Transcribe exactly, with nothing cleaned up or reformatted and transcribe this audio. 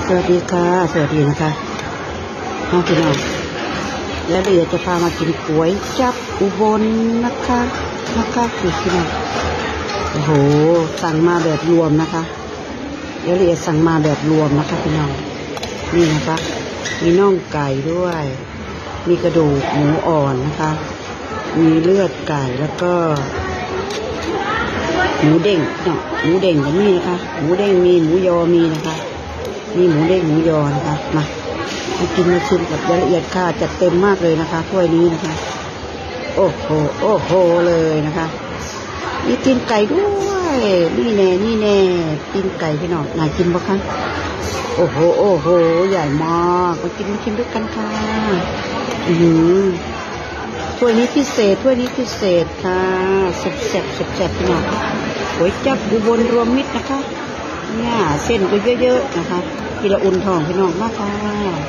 สวัสดีค่ะสวัสดีนะคะน้องพี่น้องแล้วเดี๋ยวจะพามากินก๋วยจั๊บอุบลนะคะนะคะคือพี่น้องโอ้โหสั่งมาแบบรวมนะคะแล้วเดี๋ยวสั่งมาแบบรวมนะคะพี่น้องนี่นะคะมีน่องไก่ด้วยมีกระดูกหมูอ่อนนะคะมีเลือดไก่แล้วก็หมูเด้งเนาะหมูเด้งก็มีนะคะหมูเด้งมีหมูยอมีนะคะมีหมูเด้งหมูยอนะคะมามากินมาชิมกับรายละเอียดค่ะจัดเต็มมากเลยนะคะถ้วยนี้นะคะโอ้โหโอ้โหเลยนะคะมีตีนไก่ด้วยนี่แน่นี่แน่ตีนไก่พี่น้องน่ากินปะคะโอ้โหโอ้โหใหญ่มากมากินมาชิมด้วยกันค่ะอือถ้วยนี้พิเศษถ้วยนี้พิเศษค่ะแซ่บแซ่บแซ่บแซ่บพี่น้องก๋วยจั๊บอุบลรวมมิตรนะคะเนี่ยเส้นก็เยอะๆนะคะทีละอุ่นทองพี่น้องมากค่ะ